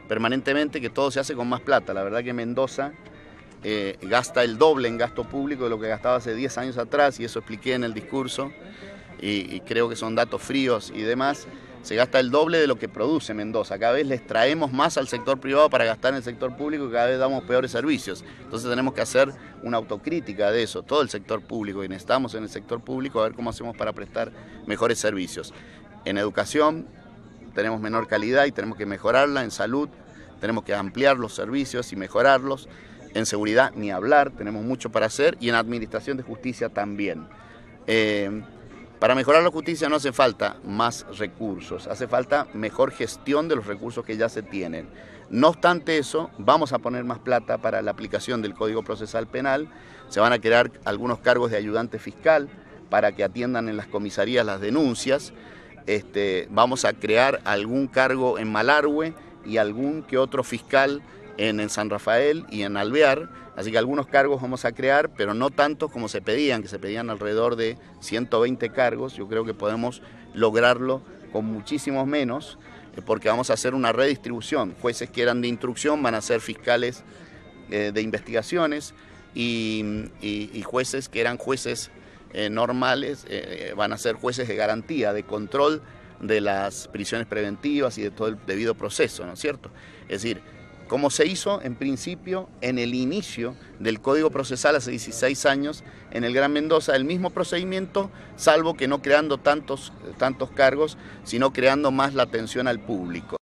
permanentemente que todo se hace con más plata. La verdad que Mendoza gasta el doble en gasto público de lo que gastaba hace 10 años atrás, y eso expliqué en el discurso, y creo que son datos fríos y demás. Se gasta el doble de lo que produce Mendoza. Cada vez les traemos más al sector privado para gastar en el sector público y cada vez damos peores servicios. Entonces tenemos que hacer una autocrítica de eso, todo el sector público, y necesitamos en el sector público a ver cómo hacemos para prestar mejores servicios. En educación tenemos menor calidad y tenemos que mejorarla. En salud tenemos que ampliar los servicios y mejorarlos. En seguridad ni hablar, tenemos mucho para hacer, y en administración de justicia también. Para mejorar la justicia no hace falta más recursos, hace falta mejor gestión de los recursos que ya se tienen. No obstante eso, vamos a poner más plata para la aplicación del Código Procesal Penal. Se van a crear algunos cargos de ayudante fiscal para que atiendan en las comisarías las denuncias. Vamos a crear algún cargo en Malargüe y algún que otro fiscal en San Rafael y en Alvear, así que algunos cargos vamos a crear, pero no tantos como se pedían, que se pedían alrededor de 120 cargos. Yo creo que podemos lograrlo con muchísimos menos, porque vamos a hacer una redistribución. Jueces que eran de instrucción van a ser fiscales de investigaciones, y jueces que eran jueces normales van a ser jueces de garantía, de control de las prisiones preventivas y de todo el debido proceso, ¿no es cierto? Es decir, como se hizo en principio en el inicio del Código Procesal hace 16 años en el Gran Mendoza, el mismo procedimiento, salvo que no creando tantos cargos, sino creando más la atención al público.